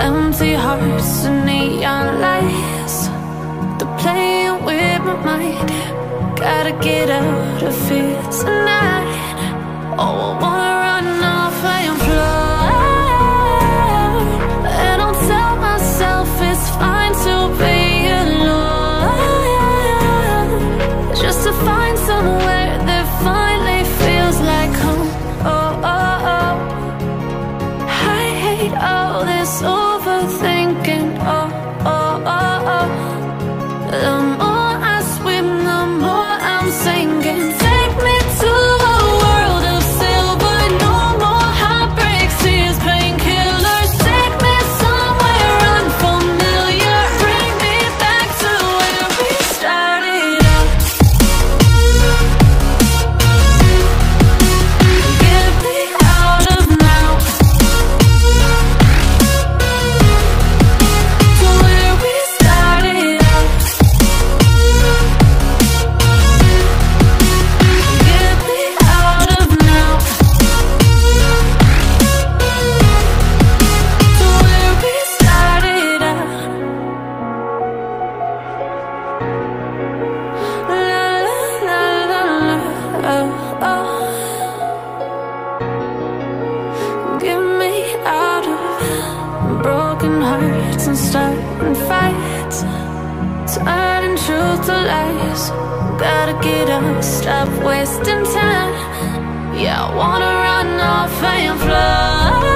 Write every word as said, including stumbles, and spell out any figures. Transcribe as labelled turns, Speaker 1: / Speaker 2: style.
Speaker 1: Empty hearts and neon lights, they're playing with my mind. Gotta get out of here tonight. Oh, I wanna run off and fly, and I'll tell myself it's fine to be alone, just to find somewhere that finally feels like home. Oh, oh, oh. I hate all this overthinking. Oh, oh, oh, oh. The more I swim, the more I'm sinking. Take me to a world of silver. No more heartbreaks, tears, painkillers. Take me somewhere unfamiliar. Bring me back to where we started out. Get me out of now, to where we started out. Get me out of now, to where we started out. La la la la la, oh, oh. Get me out of broken hearts and starting fights, turning truth to lies. Gotta get up, stop wasting time. Yeah, I wanna run off and fly.